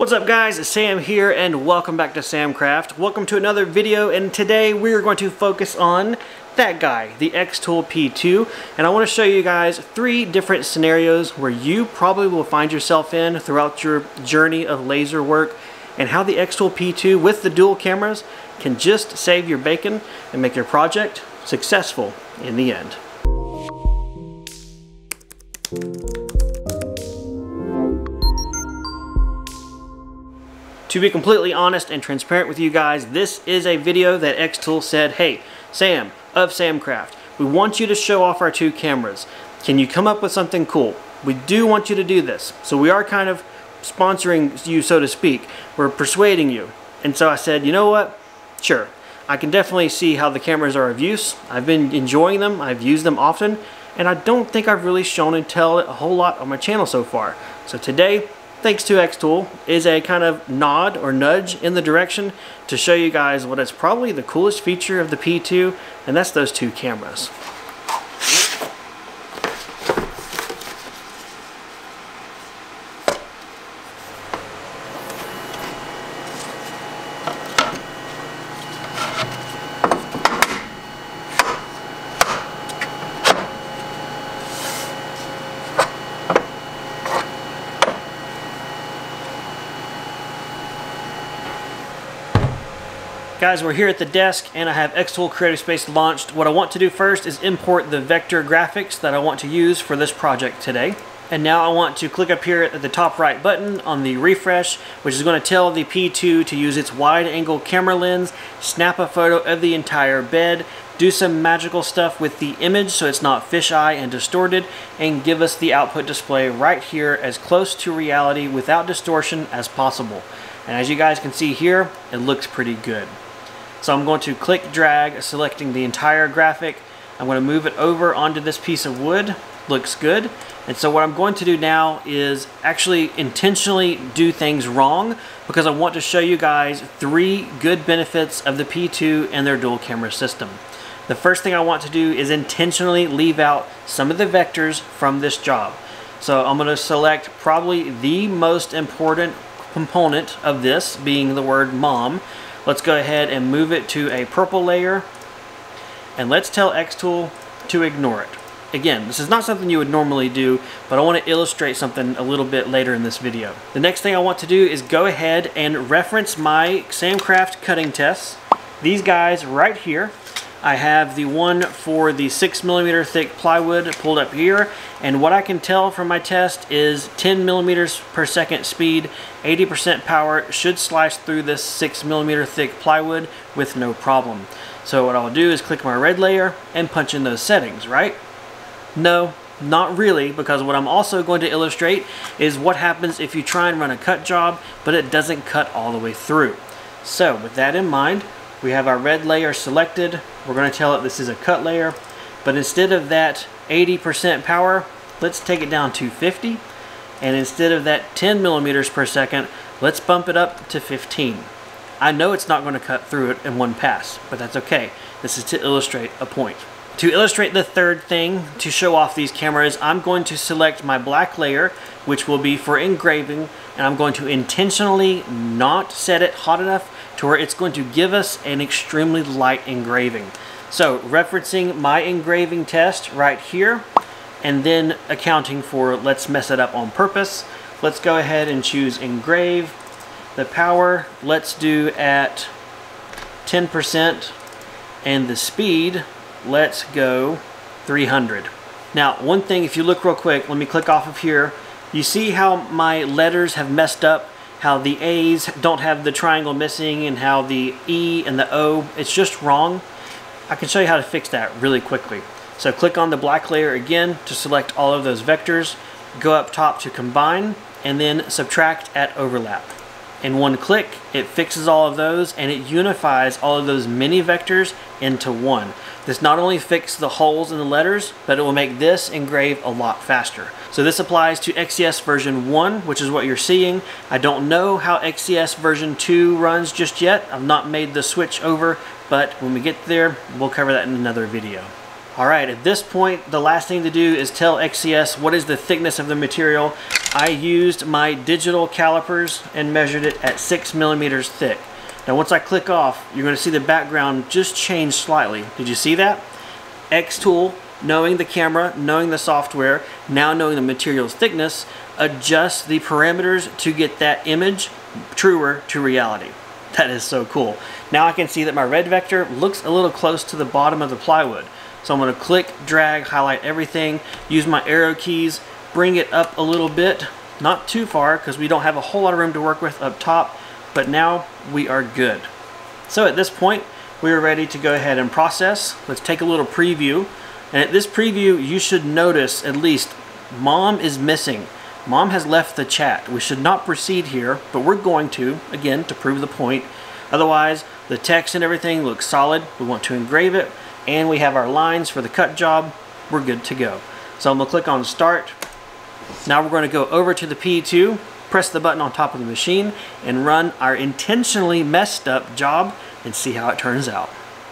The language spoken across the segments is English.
What's up guys, it's Sam here and welcome back to Samcraft. Welcome to another video, and today we're going to focus on that guy, the xTool P2, and I want to show you guys 3 different scenarios where you probably will find yourself in throughout your journey of laser work, and how the xTool P2 with the dual cameras can just save your bacon and make your project successful in the end. To be completely honest and transparent with you guys, this is a video that xTool said, hey, Sam of Samcraft, we want you to show off our 2 cameras. Can you come up with something cool? We do want you to do this. So we are kind of sponsoring you, so to speak. We're persuading you. And so I said, you know what? Sure. I can definitely see how the cameras are of use. I've been enjoying them. I've used them often. And I don't think I've really shown and tell a whole lot on my channel so far. So today, thanks to xTool, is a kind of nod or nudge in the direction to show you guys what is probably the coolest feature of the P2, and that's those 2 cameras. Guys, we're here at the desk and I have xTool Creative Space launched. What I want to do first is import the vector graphics that I want to use for this project today. And now I want to click up here at the top right button on the refresh, which is going to tell the P2 to use its wide angle camera lens, snap a photo of the entire bed, do some magical stuff with the image so it's not fisheye and distorted, and give us the output display right here as close to reality without distortion as possible. And as you guys can see here, it looks pretty good. So I'm going to click drag, selecting the entire graphic. I'm going to move it over onto this piece of wood. Looks good. And so what I'm going to do now is actually intentionally do things wrong, because I want to show you guys 3 good benefits of the P2 and their dual camera system. The first thing I want to do is intentionally leave out some of the vectors from this job. So I'm going to select probably the most important component of this, being the word mom. Let's go ahead and move it to a purple layer, and let's tell xTool to ignore it. Again, this is not something you would normally do, but I want to illustrate something a little bit later in this video. The next thing I want to do is go ahead and reference my Samcraft cutting tests. These guys right here. I have the one for the 6mm thick plywood pulled up here, and what I can tell from my test is 10 millimeters per second speed, 80% power, should slice through this 6mm thick plywood with no problem. So what I'll do is click my red layer and punch in those settings, right? No, not really, because what I'm also going to illustrate is what happens if you try and run a cut job, but it doesn't cut all the way through. So with that in mind, we have our red layer selected. We're going to tell it this is a cut layer, but instead of that 80% power, let's take it down to 50, and instead of that 10 millimeters per second, let's bump it up to 15. I know it's not going to cut through it in one pass, but that's okay. This is to illustrate a point. To illustrate the third thing, to show off these cameras, I'm going to select my black layer, which will be for engraving, and I'm going to intentionally not set it hot enough to where it's going to give us an extremely light engraving. So referencing my engraving test right here, and then accounting for let's mess it up on purpose, let's go ahead and choose engrave. The power, let's do at 10%, and the speed, let's go 300. Now, one thing, if you look real quick, let me click off of here. You see how my letters have messed up? How the A's don't have the triangle missing, and how the E and the O, it's just wrong. I can show you how to fix that really quickly. So click on the black layer again to select all of those vectors, go up top to combine, and then subtract at overlap. In one click, it fixes all of those, and it unifies all of those mini vectors into one. This not only fixes the holes in the letters, but it will make this engrave a lot faster. So this applies to XCS version 1, which is what you're seeing. I don't know how XCS version 2 runs just yet. I've not made the switch over, but when we get there, we'll cover that in another video. Alright, at this point, the last thing to do is tell XCS what is the thickness of the material. I used my digital calipers and measured it at 6 millimeters thick. Now once I click off, you're going to see the background just change slightly. Did you see that? xTool, knowing the camera, knowing the software, now knowing the material's thickness, adjusts the parameters to get that image truer to reality. That is so cool. Now I can see that my red vector looks a little close to the bottom of the plywood. So I'm going to click, drag, highlight everything, use my arrow keys, bring it up a little bit, not too far because we don't have a whole lot of room to work with up top, but now we are good. So at this point, we are ready to go ahead and process. Let's take a little preview. And at this preview, you should notice at least Mom is missing. Mom has left the chat. We should not proceed here, but we're going to, again, to prove the point. Otherwise, the text and everything looks solid. We want to engrave it. And we have our lines for the cut job. We're good to go. So I'm going to click on Start. Now we're going to go over to the P2, press the button on top of the machine, and run our intentionally messed up job and see how it turns out.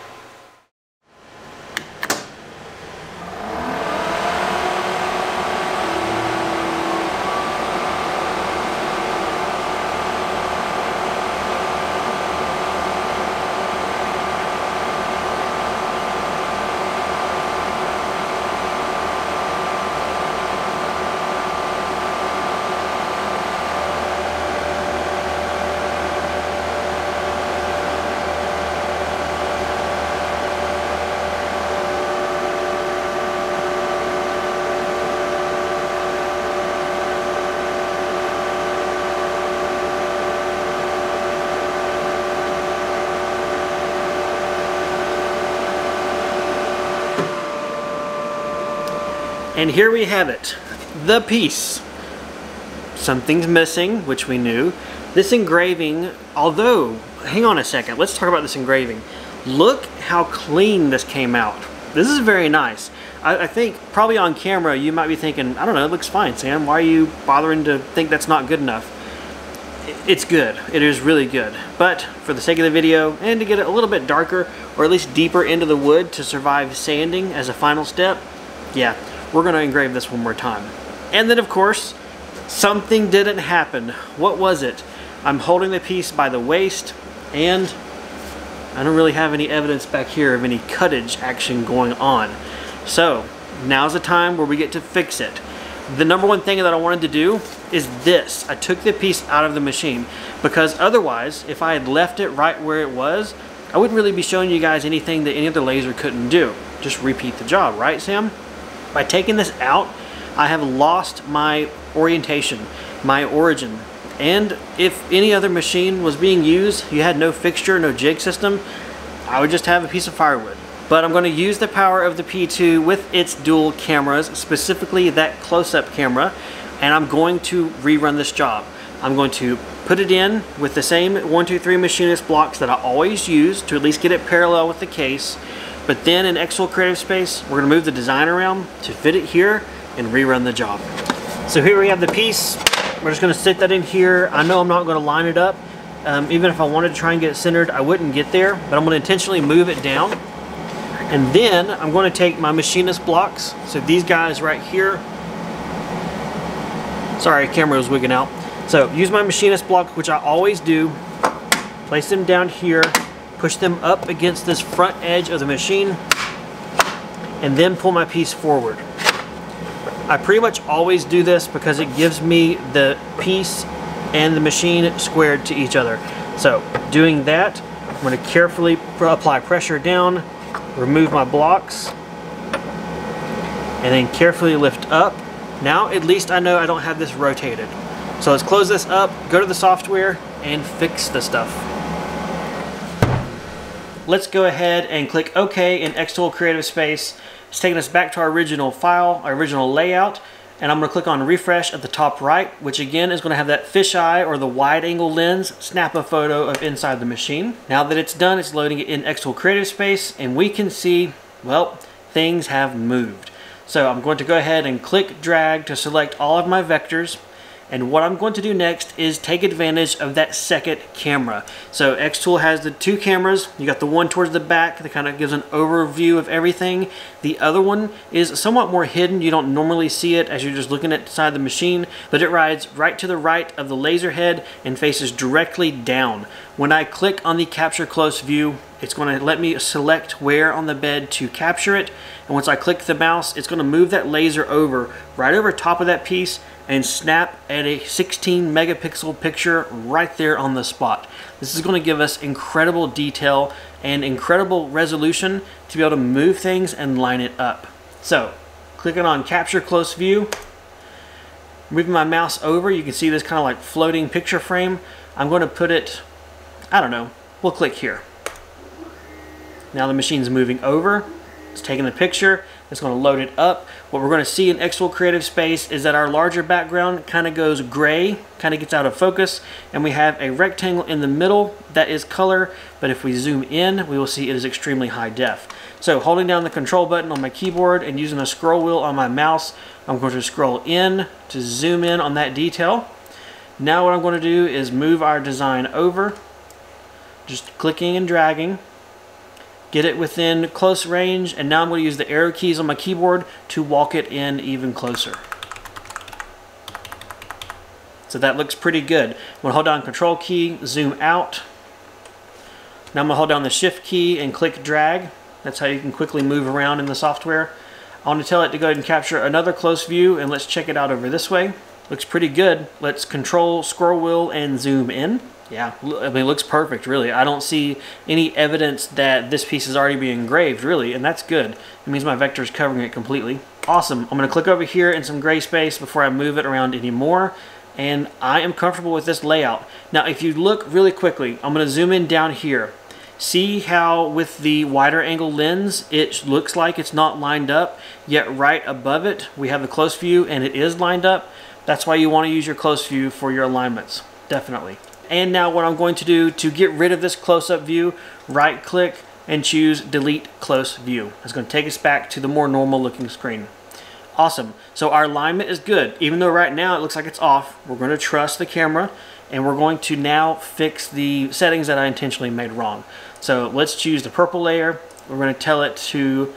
And here we have it, the piece. Something's missing, which we knew. This engraving, although, hang on a second, let's talk about this engraving. Look how clean this came out. This is very nice. I think probably on camera you might be thinking, I don't know, it looks fine, Sam. Why are you bothering to think that's not good enough? It's good. It is really good. But for the sake of the video and to get it a little bit darker or at least deeper into the wood to survive sanding as a final step, yeah, we're going to engrave this one more time. And then of course, something didn't happen. What was it? I'm holding the piece by the waist and I don't really have any evidence back here of any cuttage action going on. So now's the time where we get to fix it. The number one thing that I wanted to do is this. I took the piece out of the machine because otherwise, if I had left it right where it was, I wouldn't really be showing you guys anything that any other laser couldn't do. Just repeat the job, right, Sam? By taking this out, I have lost my orientation, my origin. And if any other machine was being used, you had no fixture, no jig system, I would just have a piece of firewood. But I'm going to use the power of the P2 with its dual cameras, specifically that close-up camera, and I'm going to rerun this job. I'm going to put it in with the same 123 machinist blocks that I always use to at least get it parallel with the case. But then in xTool Creative Space, we're going to move the design around to fit it here and rerun the job. So here we have the piece. We're just going to sit that in here. I know I'm not going to line it up. Even if I wanted to try and get it centered, I wouldn't get there. But I'm going to intentionally move it down. And then I'm going to take my machinist blocks. So these guys right here. Sorry, camera was wigging out. So use my machinist block, which I always do. Place them down here. Push them up against this front edge of the machine and then pull my piece forward. I pretty much always do this because it gives me the piece and the machine squared to each other. So doing that, I'm going to carefully apply pressure down, remove my blocks, and then carefully lift up. Now at least I know I don't have this rotated. So let's close this up, go to the software, and fix the stuff. Let's go ahead and click OK in xTool Creative Space. It's taking us back to our original file, our original layout, and I'm going to click on refresh at the top right, which again is going to have that fisheye or the wide angle lens snap a photo of inside the machine. Now that it's done, it's loading it in xTool Creative Space, and we can see, well, things have moved. So I'm going to go ahead and click drag to select all of my vectors, And what I'm going to do next is take advantage of that second camera. So xTool has the two cameras. You got the one towards the back that kind of gives an overview of everything. The other one is somewhat more hidden. You don't normally see it as you're just looking at inside the machine, but it rides right to the right of the laser head and faces directly down. When I click on the capture close view, it's going to let me select where on the bed to capture it. And once I click the mouse, it's going to move that laser over right over top of that piece and snap at a 16 megapixel picture right there on the spot. This is going to give us incredible detail and incredible resolution to be able to move things and line it up. So, clicking on capture close view, moving my mouse over, you can see this kind of like floating picture frame. I'm going to put it, I don't know, we'll click here. Now the machine's moving over, it's taking the picture, it's going to load it up. What we're going to see in xTool Creative Space is that our larger background kind of goes gray, kind of gets out of focus, and we have a rectangle in the middle that is color, but if we zoom in, we will see it is extremely high def. So holding down the control button on my keyboard and using a scroll wheel on my mouse, I'm going to scroll in to zoom in on that detail. Now what I'm going to do is move our design over, just clicking and dragging. Get it within close range, and now I'm going to use the arrow keys on my keyboard to walk it in even closer. So that looks pretty good. I'm going to hold down Control key, zoom out. Now I'm going to hold down the Shift key and click drag. That's how you can quickly move around in the software. I want to tell it to go ahead and capture another close view, and let's check it out over this way. Looks pretty good. Let's Control scroll wheel and zoom in. Yeah, I mean, it looks perfect, really. I don't see any evidence that this piece is already being engraved, really, and that's good. It means my vector is covering it completely. Awesome. I'm going to click over here in some gray space before I move it around anymore, and I am comfortable with this layout. Now, if you look really quickly, I'm going to zoom in down here. See how with the wider angle lens, it looks like it's not lined up, yet right above it, we have the close view, and it is lined up. That's why you want to use your close view for your alignments, definitely. And now what I'm going to do to get rid of this close-up view, right click and choose delete close view. It's going to take us back to the more normal looking screen. Awesome. So our alignment is good. Even though right now it looks like it's off, we're going to trust the camera and we're going to now fix the settings that I intentionally made wrong. So let's choose the purple layer. We're going to tell it to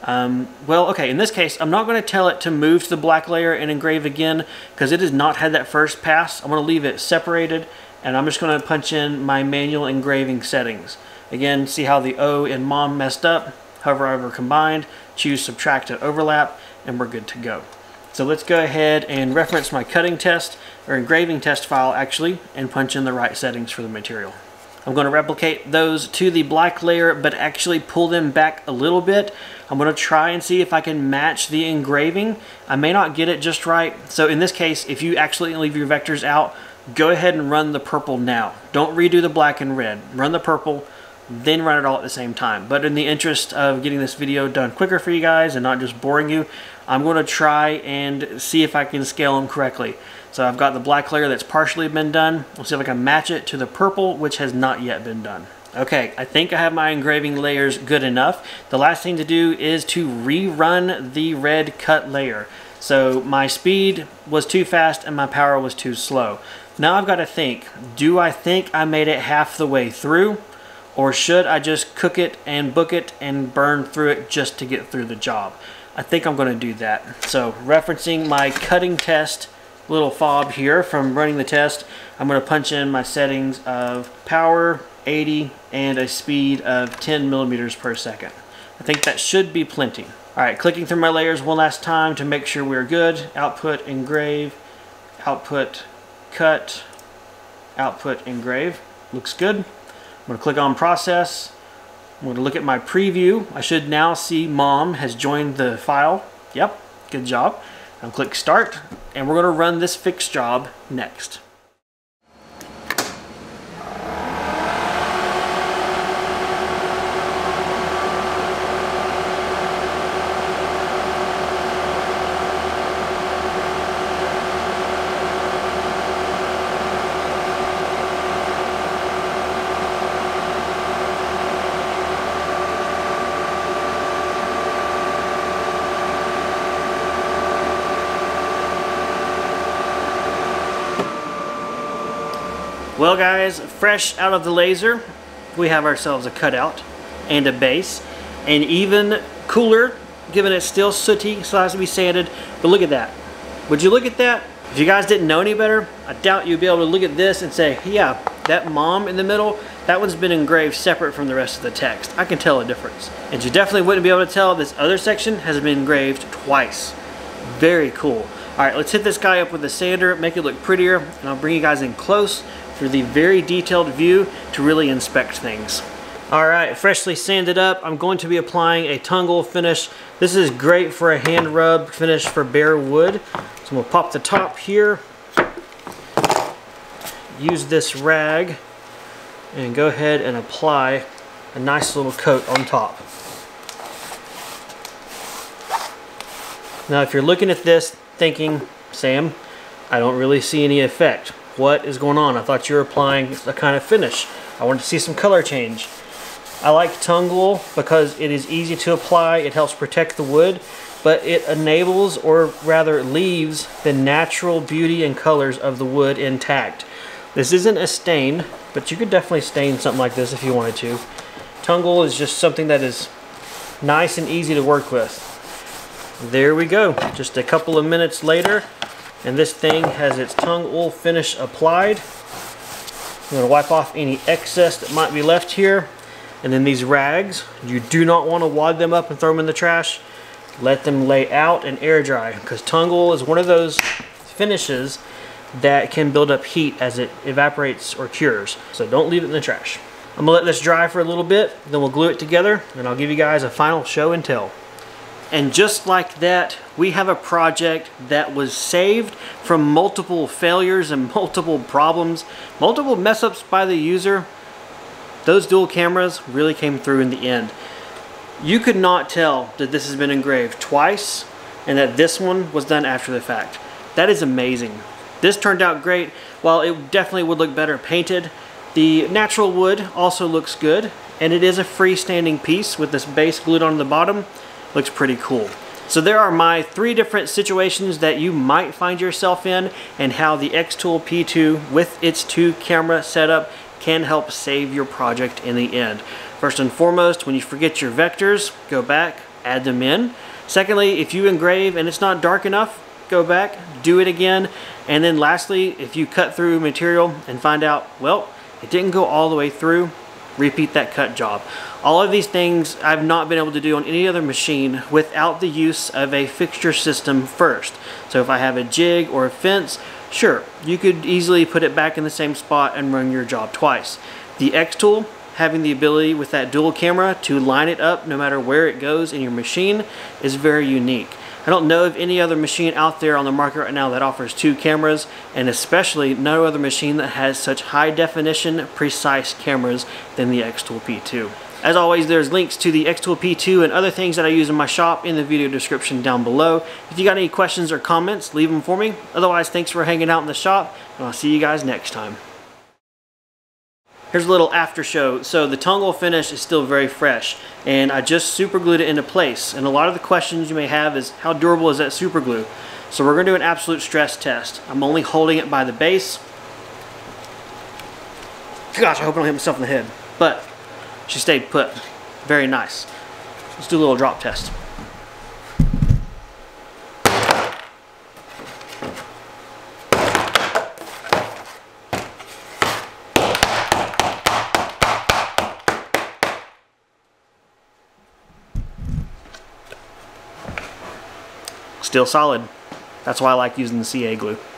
well, okay, in this case, I'm not going to tell it to move to the black layer and engrave again because it has not had that first pass. I'm going to leave it separated, and I'm just going to punch in my manual engraving settings. Again, see how the O in mom messed up? Hover over combined, choose subtract to overlap, and we're good to go. So let's go ahead and reference my cutting test, or engraving test file actually, and punch in the right settings for the material. I'm going to replicate those to the black layer, but actually pull them back a little bit. I'm going to try and see if I can match the engraving. I may not get it just right. So in this case, if you actually leave your vectors out, go ahead and run the purple now. Don't redo the black and red. Run the purple, then run it all at the same time. But in the interest of getting this video done quicker for you guys and not just boring you, I'm going to try and see if I can scale them correctly. So I've got the black layer that's partially been done. We'll see if I can match it to the purple, which has not yet been done. Okay, I think I have my engraving layers good enough. The last thing to do is to rerun the red cut layer. So my speed was too fast and my power was too slow. Now I've got to think, do I think I made it half the way through? Or should I just cook it and book it and burn through it just to get through the job? I think I'm going to do that. So referencing my cutting test little fob here from running the test, I'm going to punch in my settings of power 80 and a speed of 10 millimeters per second. I think that should be plenty. Alright, clicking through my layers one last time to make sure we're good. Output, engrave, output, cut, output, engrave. Looks good. I'm going to click on process. I'm going to look at my preview. I should now see mom has joined the file. Yep, good job. I'll click start, and we're going to run this fix job next. Well guys, fresh out of the laser, we have ourselves a cutout and a base. And even cooler, given it's still sooty, still has to be sanded. But look at that. Would you look at that? If you guys didn't know any better, I doubt you'd be able to look at this and say, yeah, that mom in the middle, that one's been engraved separate from the rest of the text. I can tell a difference. And you definitely wouldn't be able to tell this other section has been engraved twice. Very cool. All right, let's hit this guy up with a sander, make it look prettier, and I'll bring you guys in close for the very detailed view to really inspect things. All right, freshly sanded up, I'm going to be applying a tungle finish. This is great for a hand rub finish for bare wood. So I'm gonna pop the top here, use this rag, and go ahead and apply a nice little coat on top. Now if you're looking at this thinking, Sam, I don't really see any effect. What is going on? I thought you were applying a kind of finish. I wanted to see some color change. I like tungle because it is easy to apply, it helps protect the wood, but it enables, or rather leaves, the natural beauty and colors of the wood intact. This isn't a stain, but you could definitely stain something like this if you wanted to. Tungle is just something that is nice and easy to work with. There we go, just a couple of minutes later, and this thing has its tungle finish applied. I'm going to wipe off any excess that might be left here. And then these rags, you do not want to wad them up and throw them in the trash. Let them lay out and air dry, because tungle is one of those finishes that can build up heat as it evaporates or cures. So don't leave it in the trash. I'm gonna let this dry for a little bit, then we'll glue it together, and I'll give you guys a final show and tell. And just like that, we have a project that was saved from multiple failures and multiple problems, multiple mess-ups by the user. Those dual cameras really came through in the end. You could not tell that this has been engraved twice and that this one was done after the fact. That is amazing. This turned out great. While it definitely would look better painted, the natural wood also looks good, and it is a freestanding piece with this base glued on the bottom. Looks pretty cool. So there are my 3 different situations that you might find yourself in, and how the xTool P2 with its 2 camera setup can help save your project in the end. First and foremost, when you forget your vectors, go back, add them in. Secondly, if you engrave and it's not dark enough, go back, do it again. And then lastly, if you cut through material and find out, well, it didn't go all the way through, repeat that cut job. All of these things I've not been able to do on any other machine without the use of a fixture system first. So if I have a jig or a fence, sure, you could easily put it back in the same spot and run your job twice. The xTool, having the ability with that dual camera to line it up no matter where it goes in your machine, is very unique. I don't know of any other machine out there on the market right now that offers 2 cameras, and especially no other machine that has such high definition, precise cameras than the xTool P2. As always, there's links to the xTool P2 and other things that I use in my shop in the video description down below. If you got any questions or comments, leave them for me. Otherwise, thanks for hanging out in the shop, and I'll see you guys next time. Here's a little after show. So the tungle finish is still very fresh, and I just super glued it into place. And a lot of the questions you may have is, how durable is that super glue? So we're gonna do an absolute stress test. I'm only holding it by the base. Gosh, I hope I don't hit myself in the head. But she stayed put. Very nice. Let's do a little drop test. Still solid. That's why I like using the CA glue.